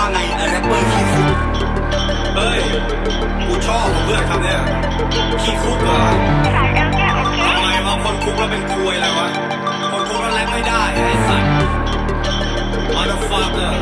ว่าไงแรปเปอร์ขี้คุกเฮ้ยกูชอบเพื่อนคำเนี้ยขี้คุกเหรอทำไมว่าคนคุกแล้วเป็นคุยอะไรวะคนคุกแล้วแรปไม่ได้ไอ้สัตว์motherfucker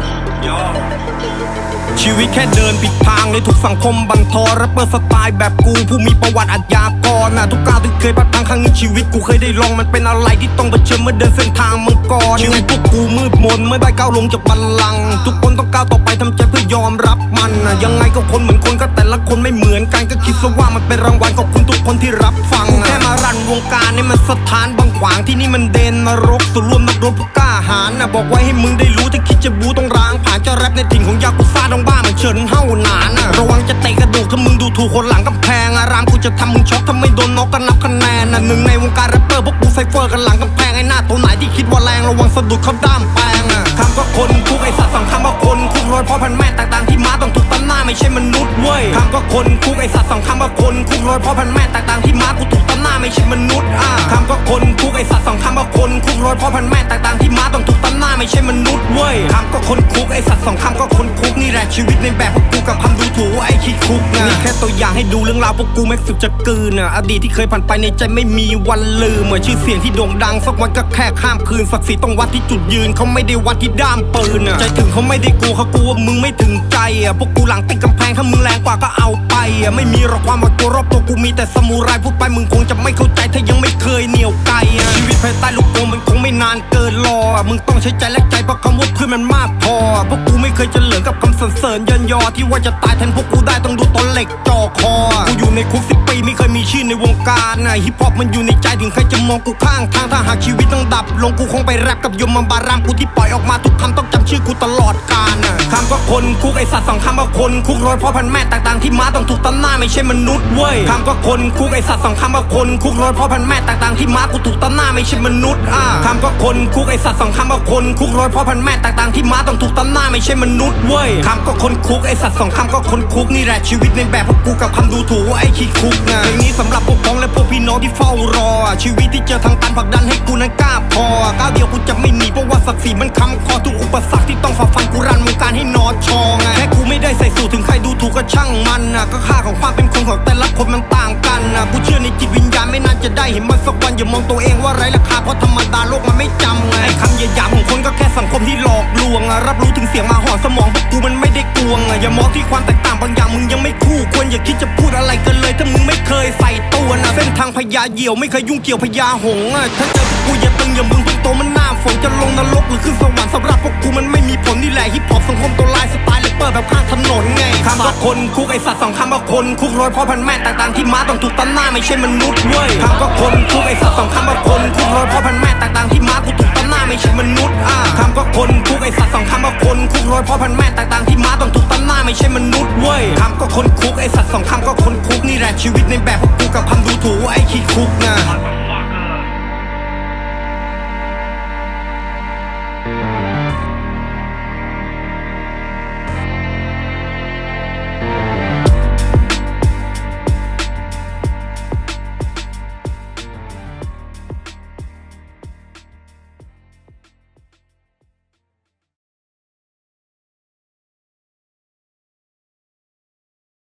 yoชีวิตแค่เดินผิดทางเลยถูกสังคมบั่นทอนแรปเปอร์สไตล์แบบกูผู้มีประวัติอาชญากรทุกก้าวที่เคยพลาดพลั้งครั้งในชีวิตกูเคยได้ลองมันเป็นอะไรที่ต้องเผชิญเมื่อเดินเส้นทางมังกรชีวิตพวกกูมืดมนไม่ได้ก้าวลงจากบัลลังก์ทุกคนต้องก้าวต่อไปทำใจเพื่อยอมรับมันยังไงก็คนเหมือนคนก็แต่ละคนไม่เหมือนกันก็คิดซะว่ามันเป็นรางวัลขอบคุณทุกคนที่รับฟังแค่มารันวงการนี่มันสถานบางขวางที่นี่มันเด่นนรกส่วนรวมนักรบผู้กล้าหาญบอกไว้ให้มึงได้รู้ถ้าคิดจะบูต้องร้างผ่านจะแรปในถิ่นของยากุซ่าต้องบ้ามันเฉินเฮ้าหนานระวังจะเตะกระดูกถ้ามึงดูถูกคนหลังกำแพงรามกูจะทำมึงช็อกถ้าไม่โดนน็อกก็นับคะแนนหนึ่งในวงการแรปเปอร์พวกกูไซเฟอร์กันหลังกำแพงไอ้หน้าตัวไหนที่คิดว่าแรงระวังสะดุดเขาด้ามแปลงคำก็คนคุกไอ้สัตว์สั่งคำว่าคนคุกร้อยเพราะพันแม่ต่างๆที่ม้าต้องถูกตัดหน้าไม่ใช่มนุษย์เว้ยคำก็คนคุกไอ้สัตว์สั่งคำว่าคนคุกร้อยเพราะพันแม่ต่างๆที่ม้ากูถูกตัดหน้าไม่ใช่มนุษย์คำก็คนคุกไอ้สัตว์สั่งคำว่าคนคุกร้อยเพราะพันแม่ต่างๆที่ม้าต้องถูกตัดหน้าไม่ใช่มนุษย์เว้ยคำก็คนคุกไอ้สัตว์สั่งคำก็คนคุกนี่แหละชีวิตในแบบพวกกูกับคำดูถูกไอ้ขี้คุกนี่แค่ตัวอย่างให้ดูเรื่องราวพวกกูแม็กซ์สุดจะกืนอดีตที่เคยผ่านไปในใจไม่มีวันลืมชื่อเสียงที่โด่งดังสักวันก็แค่ข้ามคืนศักดิ์ศรีต้องวัดที่จุดยืนเขาไม่ได้วัดที่ด้ามปืนใจถึงเขาไม่ได้กูเขากูว่ามึงไม่ถึงใจพวกกูหลังติดกำแพงถ้ามึงแรงกว่าก็เอาไปไม่มีหรอกความหวาดกลัวรอบตัวกูมีแต่ซามูไรพูดไปมึงคงจะไม่เข้าใจถ้ายังไม่เคยเหนี่ยวไกลชีวิตภายใต้ลูกโป่งมันคงไม่นานเกินรอมึงต้องใช้ใจและใจเพราะคำว่าเพื่อนมันมากพอพวกกูไม่เคยจะเหลือกับคำสรรเสริญเยินยอที่ว่าจะตายแทนพวกกูได้ต้องดูตอนเหล็กจ่อคอกูอยู่ในคุก10 ปีไม่เคยมีชื่อในวงการฮิปฮอปมันอยู่ในใจถึงใครจะมองกูข้างทางถ้าหากชีวิตต้องดับลงกูคงไปแรปกับยมบารามกูที่ปล่อยออกมาทุกคำต้องจำชื่อกูตลอดกาลคำก็คนคุกไอสัตว์สั่งคำว่าคนคุกร้อยเพราะพันแม่ต่างๆที่ม้าต้องถูกตัดหน้าไม่ใช่มนุษย์เว้ยคำก็คนคุกไอสัตว์สั่งคำว่าคนคุกร้อยเพราะพันแม่ต่างๆที่ม้ากูถูกตัดหน้าไม่ใช่มนุษย์คำก็คนคุกไอสัตว์สั่งคำว่าคนคุกร้อยเพราะพันแม่ต่างๆที่ม้าต้องถูกตัดหน้าไม่ใช่มนุษย์เว้ยคำก็คนคุกไอสัตว์สั่งคำก็คนคุกนี่แหละชีวิตในแบบพวกกูกับคำดูถูกไอ้ขี้คุกเพลงนี้สำหรับพวกพ้องและพวกพี่น้องที่เฝ้ารอชีวิตที่เจอทางตันผลักดันให้กูนั้นกล้าพอก้าวเดียวกูจะไม่หนีเพราะว่าศักดิ์ศรีมันค้ำคอทุกอุปสรรคที่ต้องฝ่าฟันกูรันวงการให้นอนชองแค่กูไม่ได้ใส่สูทถึงใครดูถูกก็ช่างมันก็ค่าของความเป็นคนของแต่ละคนมันต่างกันกูเชื่อในจิตวิญญาณไม่นานจะได้เห็นมันสักวันอย่ามองตัวเองว่าไร้ราคาเพราะธรรมดาโลกมันไม่จำไอ้คำหยาบของคนก็แค่สังคมที่หลอกลวงรับรู้ถึงเสียงมาห่อสมองพวกกูมันไม่ได้กวงอย่ามองที่ความแตกต่างบางอย่างมึงยังไม่คู่ควรอย่าคิดจะพูดอะไรกันเลยถ้ามึงไม่เคยใส่ตัวเส้นทางพญาเหยี่ยวไม่เคยยุ่งเกี่ยวพญาหงส์ถ้าเจอพวกกูอย่าตึงอย่ามึงเพิ่งโตมันหน้าฝนจะลงนรกหรือขึ้นสวรรค์สำหรับพวกกูมันไม่มีผลนี่แหละฮิปฮอปสังคมตัวลายสไตล์แรปเปอร์แบบข้างถนนไงคำว่าคนคุกไอสัตว์สั่งคำว่าคนคุกร้อยเพราะพันแม่ต่างๆที่ม้าต้องถูกตัดหน้าไม่ใช่มนุษย์เว้ยคำว่าคนคุกไอสัตว์สั่งคำว่าคนคุกร้อยเพราะพันแม่ต่างๆที่ม้ากูถูกตัดหน้าไม่ใช่มนุษย์คำว่าคนคุกไอสัตว์สั่งคำว่าคนคุกร้อยเพราะพันแม่ต่างๆที่ม้าต้องถูกตัดหน้าไม่ใช่มนุษย์เว้ยคำก็คนคุกไอสัตว์สั่งคำก็คนคุกนี่แหละชีวิตในแบบพวกกูกับคำดูถูกไอ้ขี้คุก